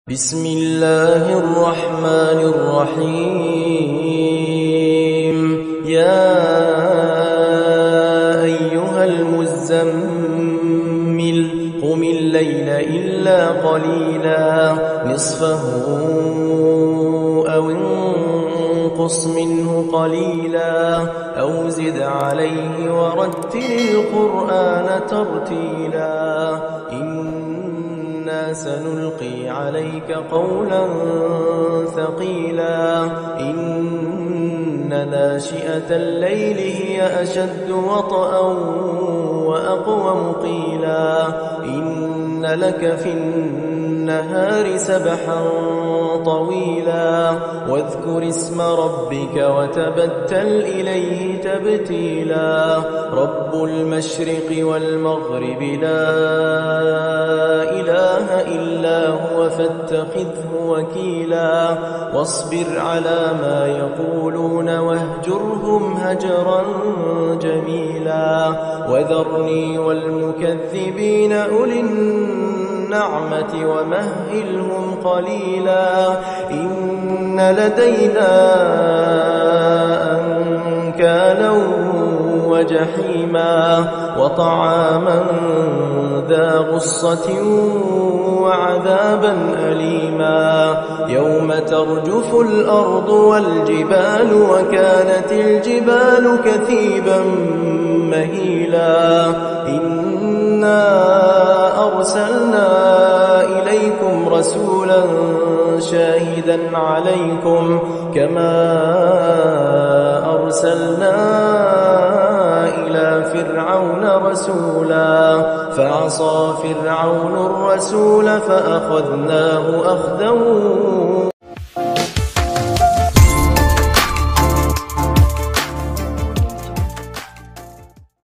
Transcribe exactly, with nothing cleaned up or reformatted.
بسم الله الرحمن الرحيم يا أيها المزمل قم الليل إلا قليلا نصفه أو انقص منه قليلا أو زد عليه ورتل القرآن ترتيلا إنا سنلقي عليك قولا ثقيلا إن ناشئة الليل هي أشد وطئا وأقوم قيلا إن لك في النهار سبحا طويلا واذكر اسم ربك وتبتل إليه تبتيلا رب المشرق والمغرب لا إله إلا هو فاتخذه وكيلا واصبر على ما يقولون واهجرهم هجرا جميلا وذرني والمكذبين أولي النعمة ومهلهم قليلا إن لدينا أنكالا وجحيما وطعاما ذا غصة وعذابا أليما يوم ترجف الأرض والجبال وكانت الجبال كثيبا مهيلا إنا أرسلنا إليكم رسولا شاهدا عليكم كما أرسلنا إلى فرعون رسولا فعصى فرعون الرسول فأخذناه أخذا